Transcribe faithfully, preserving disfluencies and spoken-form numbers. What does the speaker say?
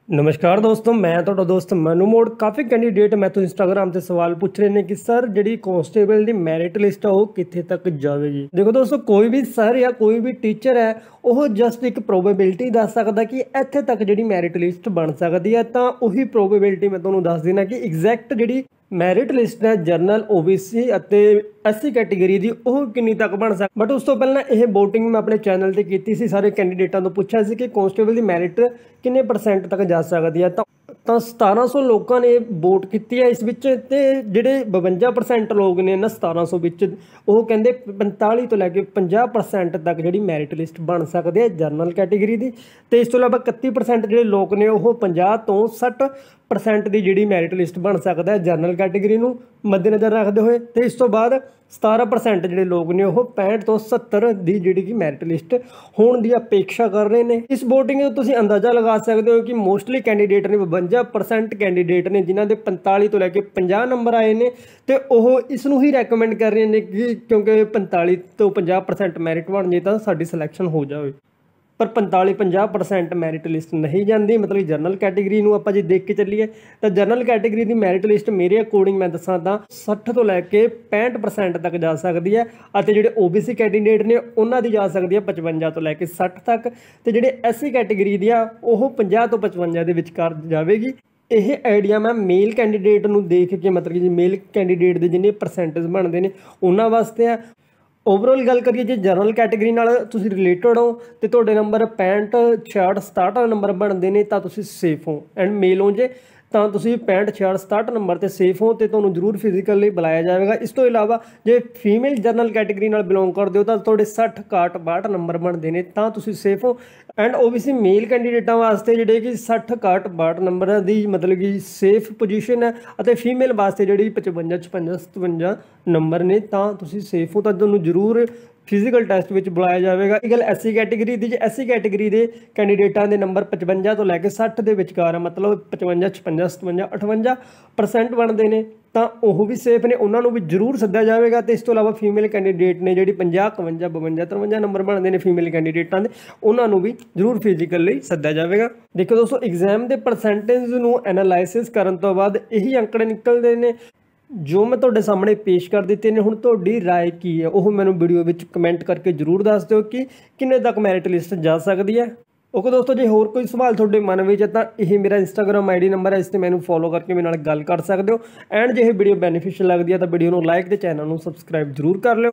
नमस्कार दोस्तों, मैं ਤੁਹਾਡਾ ਦੋਸਤ ਮਨੂ ਮੋੜ। ਕਾਫੀ ਕੈਂਡੀਡੇਟ ਮੈਂ ਤੋਂ ਇੰਸਟਾਗ੍ਰਾਮ ਤੇ ਸਵਾਲ ਪੁੱਛ ਰਹੇ ਨੇ ਕਿ ਸਰ ਜਿਹੜੀ ਕਾਂਸਟੇਬਲ ਦੀ ਮੈਰਿਟ ਲਿਸਟ ਆ ਉਹ ਕਿੱਥੇ ਤੱਕ ਜਾਵੇਗੀ। ਦੇਖੋ ਦੋਸਤੋ, ਕੋਈ ਵੀ ਸਰ ਜਾਂ ਕੋਈ ਵੀ ਟੀਚਰ ਹੈ ਉਹ ਜਸਟ ਇੱਕ ਪ੍ਰੋਬੇਬਿਲਿਟੀ ਦੱਸ ਸਕਦਾ ਕਿ ਇੱਥੇ ਤੱਕ ਜਿਹੜੀ ਮੈਰਿਟ ਲਿਸਟ ਬਣ ਸਕਦੀ ਹੈ। ਤਾਂ ਉਹੀ ਪ੍ਰੋਬੇਬਿਲਿਟੀ ਮੈਂ ਤੁਹਾਨੂੰ ਦੱਸ ਦੇਣਾ ਕਿ ਐਗਜ਼ੈਕਟ ਜਿਹੜੀ ਮੈਰਿਟ ਲਿਸਟ ਹੈ ਜਰਨਲ ਓਬੀਸੀ ਅਤੇ ਐਸਸੀ ਕੈਟੇਗਰੀ ਦੀ ਉਹ ਕਿੰਨੀ ਤੱਕ ਬਣ ਸਕਦੀ। ਬਟ ਉਸ ਤੋਂ ਪਹਿਲਾਂ ਇਹ ਵੋਟਿੰਗ ਮੈਂ ਆਪਣੇ ਚੈਨਲ ਤੇ ਕੀਤੀ ਸੀ। ਸਾਰੇ ਕੈਂਡੀਡੇਟਾਂ ਤੋਂ ਪੁੱਛਿਆ ਸੀ ਕਿ ਕਾਂਸਟੇਬਲ ਦੀ ਮੈਰਿਟ ਕਿੰਨੇ ਪਰਸੈਂਟ ਤੱਕ ਜਾ ਸਕਦੀ ਹੈ। ਤਾਂ ਤਾਂ ਸਤਾਰਾਂ ਸੌ ਲੋਕਾਂ ਨੇ ਵੋਟ ਕੀਤੀ ਹੈ ਇਸ ਵਿੱਚ, ਤੇ ਜਿਹੜੇ ਬਵੰਜਾ ਪਰਸੈਂਟ ਲੋਕ ਨੇ ਨਾ ਸਤਾਰਾਂ ਸੌ ਵਿੱਚ, ਉਹ ਕਹਿੰਦੇ ਪੰਤਾਲੀ ਤੋਂ ਲੈ ਕੇ ਪੰਜਾਹ ਪਰਸੈਂਟ ਤੱਕ ਜਿਹੜੀ ਮੈਰਿਟ ਲਿਸਟ ਬਣ ਸਕਦੀ ਹੈ ਜਰਨਲ ਕੈਟੇਗਰੀ ਦੀ। ਤੇ ਇਸ ਤੋਂ ਇਲਾਵਾ ਇਕੱਤੀ ਪਰਸੈਂਟ ਜਿਹੜੇ ਲੋਕ ਨੇ ਉਹ ਪੰਜਾਹ ਤੋਂ ਸੱਠ ਪਰਸੈਂਟ ਦੀ ਜਿਹੜੀ ਮੈਰਿਟ ਲਿਸਟ ਬਣ ਸਕਦਾ ਹੈ ਜਰਨਲ ਕੈਟੇਗਰੀ ਨੂੰ ਮੱਦੇਨਜ਼ਰ ਰੱਖਦੇ ਹੋਏ। ਤੇ ਇਸ ਤੋਂ ਬਾਅਦ ਸਤਾਰਾਂ ਪਰਸੈਂਟ ਜਿਹੜੇ ਲੋਕ ਨੇ ਉਹ ਪੈਂਹਠ ਤੋਂ ਸੱਤਰ ਦੀ ਜਿਹੜੀ ਕਿ ਮੈਰਿਟ ਲਿਸਟ ਹੋਣ ਦੀ ਅਪੇक्षा ਕਰ ਰਹੇ ਨੇ। ਇਸ ਵੋਟਿੰਗ ਤੋਂ ਤੁਸੀਂ ਅੰਦਾਜ਼ਾ ਲਗਾ ਸਕਦੇ ਹੋ ਕਿ ਮੋਸਟਲੀ ਕੈਂਡੀਡੇਟ ਨੇ ਬਵੰਜਾ ਪਰਸੈਂਟ ਕੈਂਡੀਡੇਟ ਨੇ ਜਿਨ੍ਹਾਂ ਦੇ ਪੰਤਾਲੀ ਤੋਂ ਲੈ ਕੇ ਪੰਜਾਹ ਨੰਬਰ ਆਏ ਨੇ, ਤੇ ਉਹ ਇਸ ਨੂੰ ਹੀ ਰੈਕਮੈਂਡ ਕਰ ਰਹੇ ਨੇ ਕਿ ਕਿਉਂਕਿ ਪੰਤਾਲੀ ਤੋਂ ਪੰਜਾਹ ਪਰਸੈਂਟ ਮੈਰਿਟ ਬਣ ਜੇ ਤਾਂ ਸਾਡੀ ਸਿਲੈਕਸ਼ਨ ਹੋ ਜਾਵੇ। ਪਰ ਪੰਤਾਲੀ ਪੰਜਾਹ ਪਰਸੈਂਟ ਮੈਰਿਟ ਲਿਸਟ ਨਹੀਂ ਜਾਂਦੀ। ਮਤਲਬ ਜਰਨਲ ਕੈਟੇਗਰੀ ਨੂੰ ਆਪਾਂ ਜੇ ਦੇਖ ਕੇ ਚੱਲੀਏ ਤਾਂ ਜਰਨਲ ਕੈਟੇਗਰੀ ਦੀ ਮੈਰਿਟ ਲਿਸਟ ਮੇਰੇ ਅਕੋਰਡਿੰਗ ਮੈਂ ਦੱਸਾਂ ਤਾਂ ਸੱਠ ਤੋਂ ਲੈ ਕੇ ਪੈਂਹਠ ਪਰਸੈਂਟ ਤੱਕ ਜਾ ਸਕਦੀ ਹੈ, ਅਤੇ ਜਿਹੜੇ ਓਬੀਸੀ ਕੈਂਡੀਡੇਟ ਨੇ ਉਹਨਾਂ ਦੀ ਜਾ ਸਕਦੀ ਹੈ ਪਚਵੰਜਾ ਤੋਂ ਲੈ ਕੇ ਸੱਠ ਤੱਕ, ਤੇ ਜਿਹੜੇ ਐਸਸੀ ਕੈਟੇਗਰੀ ਦੀ ਆ ਉਹ ਪੰਜਾਹ ਤੋਂ ਪਚਵੰਜਾ ਦੇ ਵਿਚਕਾਰ ਜਾਵੇਗੀ। ਇਹ ਆਈਡੀਆ ਮੈਂ ਮੇਲ ਕੈਂਡੀਡੇਟ ਨੂੰ ਦੇਖ ਕੇ, ਮਤਲਬ ਕਿ ਮੇਲ ਕੈਂਡੀਡੇਟ ਦੇ ਜਿੰਨੇ ਪਰਸੈਂਟੇਜ ਬਣਦੇ ਨੇ ਉਹਨਾਂ ਵਾਸਤੇ ਆ। ਓਵਰਆਲ ਗੱਲ ਕਰੀਏ ਜੇ ਜਰਨਲ ਕੈਟੇਗਰੀ ਨਾਲ ਤੁਸੀਂ ਰਿਲੇਟਡ ਹੋ ਤੇ ਤੁਹਾਡੇ ਨੰਬਰ ਪੈਂਹਠ ਛਿਆਹਠ ਸਤਾਹਠ ਨੰਬਰ ਬਣਦੇ ਨੇ ਤਾਂ ਤੁਸੀਂ ਸੇਫ ਹੋ। ਐਂਡ ਮੇਲ ਹੋ ਜੇ ਤਾਂ ਤੁਸੀਂ ਪੈਂਹਠ ਛਿਆਹਠ ਸਤਾਹਠ ਨੰਬਰ ਤੇ ਸੇਫ ਹੋ, ਤੇ ਤੁਹਾਨੂੰ ਜ਼ਰੂਰ ਫਿਜ਼ੀਕਲ ਲਈ ਬੁਲਾਇਆ ਜਾਵੇਗਾ। ਇਸ ਤੋਂ ਇਲਾਵਾ ਜੇ ਫੀਮੇਲ ਜਰਨਲ ਕੈਟੇਗਰੀ ਨਾਲ ਬਿਲੋਂਗ ਕਰਦੇ ਹੋ ਤਾਂ ਤੁਹਾਡੇ ਸੱਠ ਇਕਾਹਠ ਬਾਹਠ ਨੰਬਰ ਬਣਦੇ ਨੇ ਤਾਂ ਤੁਸੀਂ ਸੇਫ ਹੋ। ਐਂਡ ਓਬੀਸੀ ਮੇਲ ਕੈਂਡੀਡੇਟਾਂ ਵਾਸਤੇ ਜਿਹੜੇ ਕਿ ਸੱਠ ਇਕਾਹਠ ਬਾਹਠ ਨੰਬਰਾਂ ਦੀ ਮਤਲਬ ਕਿ ਸੇਫ ਪੋਜੀਸ਼ਨ ਹੈ, ਅਤੇ ਫੀਮੇਲ ਵਾਸਤੇ ਜਿਹੜੀ ਪਚਵੰਜਾ ਛਪੰਜਾ ਸਤਵੰਜਾ ਨੰਬਰ ਨੇ ਤਾਂ ਤੁਸੀਂ ਸੇਫ ਹੋ। ਤਾਂ ਤੁਹਾਨੂੰ ਜ਼ਰੂਰ ਫਿਜ਼ੀਕਲ ਟੈਸਟ ਵਿੱਚ ਬੁਲਾਇਆ ਜਾਵੇਗਾ। ਇਹ ਗੱਲ ਐਸਸੀ ਕੈਟੇਗਰੀ ਦੀ, ਜੇ ਐਸਸੀ ਕੈਟੇਗਰੀ ਦੇ ਕੈਂਡੀਡੇਟਾਂ ਦੇ ਨੰਬਰ ਪਚਵੰਜਾ ਤੋਂ ਲੈ ਕੇ ਸੱਠ ਦੇ ਵਿਚਕਾਰ ਆ, ਮਤਲਬ ਪਚਵੰਜਾ ਛਪੰਜਾ ਸਤਵੰਜਾ ਅਠਵੰਜਾ ਪਰਸੈਂਟ ਬਣਦੇ ਨੇ ਤਾਂ ਉਹ ਵੀ ਸੇਫ ਨੇ, ਉਹਨਾਂ ਨੂੰ ਵੀ ਜ਼ਰੂਰ ਸੱਦਿਆ ਜਾਵੇਗਾ। ਤੇ ਇਸ ਤੋਂ ਇਲਾਵਾ ਫੀਮੇਲ ਕੈਂਡੀਡੇਟ ਨੇ ਜਿਹੜੀ ਪੰਜਾਹ ਇਕਵੰਜਾ ਬਵੰਜਾ ਤਰਵੰਜਾ ਨੰਬਰ ਬਣਦੇ ਨੇ ਫੀਮੇਲ ਕੈਂਡੀਡੇਟਾਂ ਦੇ, ਉਹਨਾਂ ਨੂੰ ਵੀ ਜ਼ਰੂਰ ਫਿਜ਼ੀਕਲ ਲਈ ਸੱਦਿਆ ਜਾਵੇਗਾ। ਦੇਖੋ ਦੋਸਤੋ, ਐਗਜ਼ਾਮ ਦੇ ਪਰਸੈਂਟੇਜ ਨੂੰ ਐਨਾਲਾਈਸਿਸ ਕਰਨ ਤੋਂ ਬਾਅਦ ਇਹੀ ਅੰਕੜੇ ਨਿਕਲਦੇ ਨੇ ਜੋ ਮੈਂ ਤੁਹਾਡੇ ਸਾਹਮਣੇ ਪੇਸ਼ ਕਰ ਦਿੱਤੇ ਨੇ। ਹੁਣ ਤੁਹਾਡੀ ਰਾਏ ਕੀ ਹੈ ਉਹ ਮੈਨੂੰ ਵੀਡੀਓ ਵਿੱਚ ਕਮੈਂਟ ਕਰਕੇ ਜ਼ਰੂਰ ਦੱਸ ਦਿਓ ਕਿ ਕਿੰਨੇ ਤੱਕ ਮੈਰਿਟ ਲਿਸਟ ਜਾ ਸਕਦੀ ਹੈ। ਓਕੇ ਦੋਸਤੋ, ਜੇ ਹੋਰ ਕੋਈ ਸਵਾਲ ਤੁਹਾਡੇ ਮਨ ਵਿੱਚ ਹੈ ਤਾਂ ਇਹ ਮੇਰਾ ਇੰਸਟਾਗ੍ਰਾਮ ਆਈ ਡੀ ਨੰਬਰ ਹੈ, ਇਸ 'ਤੇ ਮੈਨੂੰ ਫੋਲੋ ਕਰਕੇ ਮੇਰੇ ਨਾਲ ਗੱਲ ਕਰ ਸਕਦੇ ਹੋ। ਐਂਡ ਜੇ ਇਹ ਵੀਡੀਓ ਬੈਨੀਫਿਸ਼ੀਅਲ ਲੱਗਦੀ ਹੈ ਤਾਂ ਵੀਡੀਓ ਨੂੰ ਲਾਈਕ ਤੇ ਚੈਨਲ ਨੂੰ ਸਬਸਕ੍ਰਾਈਬ ਜ਼ਰੂਰ ਕਰ ਲਿਓ।